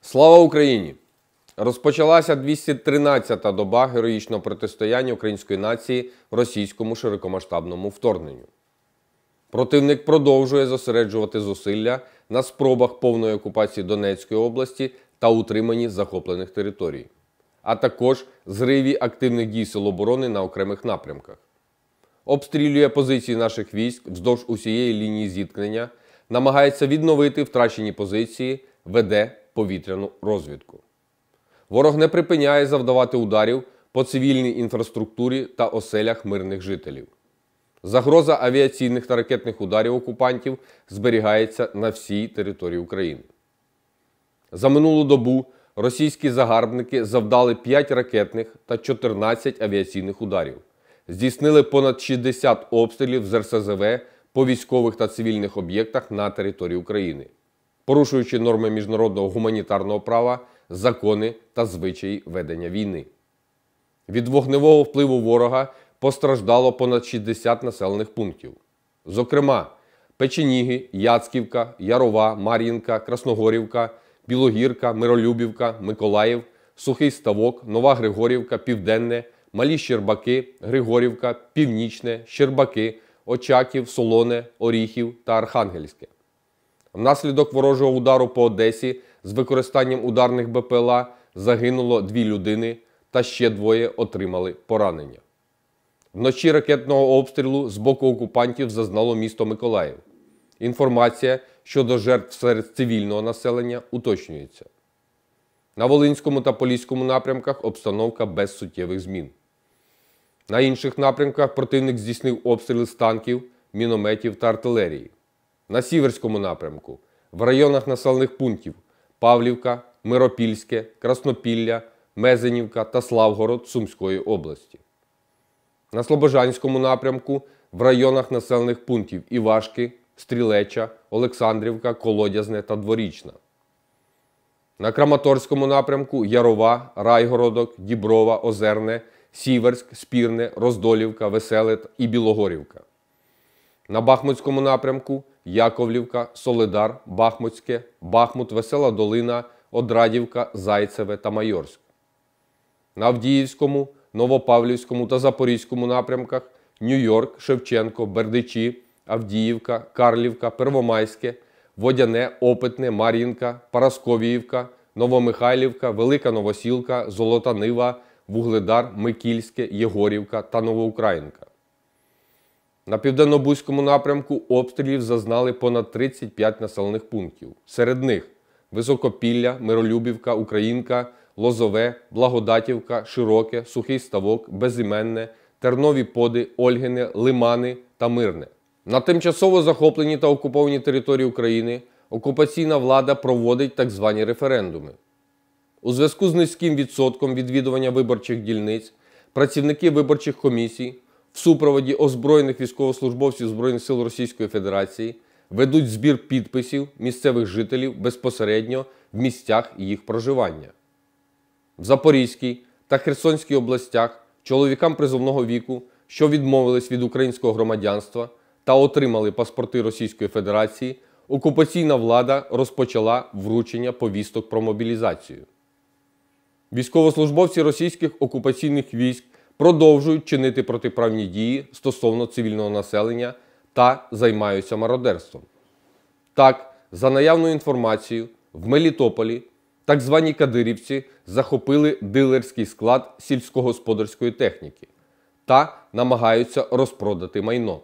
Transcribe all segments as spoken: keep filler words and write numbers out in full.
Слава Україні! Розпочалася двісті тринадцята доба героїчного протистояння української нації російському широкомасштабному вторгненню. Противник продовжує зосереджувати зусилля на спробах повної окупації Донецької області та утриманні захоплених територій, а також зриві активних дій Сил оборони на окремих напрямках. Обстрілює позиції наших військ вздовж усієї лінії зіткнення, намагається відновити втрачені позиції, веде повітряну розвідку. Ворог не припиняє завдавати ударів по цивільній інфраструктурі та оселях мирних жителів. Загроза авіаційних та ракетних ударів окупантів зберігається на всій території України. За минулу добу російські загарбники завдали п'ять ракетних та чотирнадцять авіаційних ударів. Здійснили понад шістдесят обстрілів з ер ес зе ве по військових та цивільних об'єктах на території України, порушуючи норми міжнародного гуманітарного права, закони та звичаї ведення війни. Від вогневого впливу ворога постраждало понад шістдесят населених пунктів. Зокрема, Печеніги, Яцківка, Ярова, Мар'їнка, Красногорівка, Білогірка, Миролюбівка, Миколаїв, Сухий Ставок, Нова Григорівка, Південне, Малі Щербаки, Григорівка, Північне, Щербаки, Очаків, Солоне, Оріхів та Архангельське. Внаслідок ворожого удару по Одесі з використанням ударних бе пе el а загинуло дві людини та ще двоє отримали поранення. Вночі ракетного обстрілу з боку окупантів зазнало місто Миколаїв. Інформація щодо жертв серед цивільного населення уточнюється. На Волинському та Поліському напрямках обстановка без суттєвих змін. На інших напрямках противник здійснив обстріли з танків, мінометів та артилерії. На Сіверському напрямку в районах населених пунктів Павлівка, Миропільське, Краснопілля, Мезенівка та Славгород Сумської області. На Слобожанському напрямку в районах населених пунктів Івашки, Стрілеча, Олександрівка, Колодязне та Дворічна. На Краматорському напрямку Ярова, Райгородок, Діброва, Озерне, Сіверськ, Спірне, Роздолівка, Веселе і Білогорівка. На Бахмутському напрямку Яковлівка, Солидар, Бахмутське, Бахмут, Весела Долина, Одрадівка, Зайцеве та Майорськ. На Авдіївському, Новопавлівському та Запорізькому напрямках Нью-Йорк, Шевченко, Бердичі, Авдіївка, Карлівка, Первомайське, Водяне, Опитне, Мар'їнка, Парасковіївка, Новомихайлівка, Велика Новосілка, Золота Нива, Вугледар, Микільське, Єгорівка та Новоукраїнка. На Південно-Бузькому напрямку обстрілів зазнали понад тридцять п'ять населених пунктів. Серед них Високопілля, Миролюбівка, Українка, Лозове, Благодатівка, Широке, Сухий Ставок, Безіменне, Тернові Поди, Ольгине, Лимани та Мирне. На тимчасово захопленій та окупованій території України окупаційна влада проводить так звані референдуми. У зв'язку з низьким відсотком відвідування виборчих дільниць працівники виборчих комісій в супроводі озброєних військовослужбовців Збройних сил Російської Федерації ведуть збір підписів місцевих жителів безпосередньо в місцях їх проживання. В Запорізькій та Херсонській областях чоловікам призовного віку, що відмовились від українського громадянства та отримали паспорти Російської Федерації, окупаційна влада розпочала вручення повісток про мобілізацію. Військовослужбовці російських окупаційних військ продовжують чинити протиправні дії стосовно цивільного населення та займаються мародерством. Так, за наявною інформацією, в Мелітополі так звані кадирівці захопили дилерський склад сільськогосподарської техніки та намагаються розпродати майно.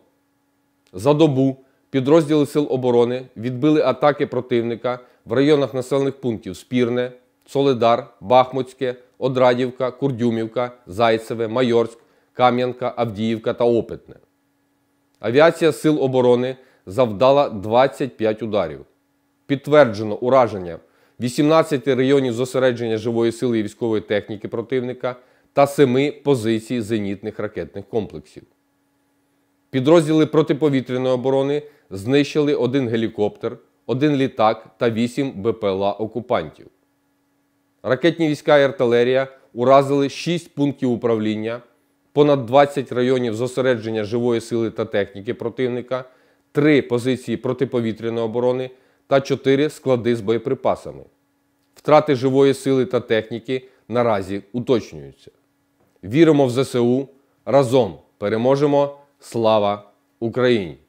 За добу підрозділи Сил оборони відбили атаки противника в районах населених пунктів Спірне, Солидар, Бахмутське, Одрадівка, Курдюмівка, Зайцеве, Майорськ, Кам'янка, Авдіївка та Опитне. Авіація Сил оборони завдала двадцять п'ять ударів. Підтверджено ураження вісімнадцяти районів зосередження живої сили і військової техніки противника та семи позицій зенітних ракетних комплексів. Підрозділи протиповітряної оборони знищили один гелікоптер, один літак та вісім бе пе el а окупантів. Ракетні війська і артилерія уразили шість пунктів управління, понад двадцять районів зосередження живої сили та техніки противника, три позиції протиповітряної оборони та чотири склади з боєприпасами. Втрати живої сили та техніки наразі уточнюються. Віримо в зе се у. Разом переможемо. Слава Україні!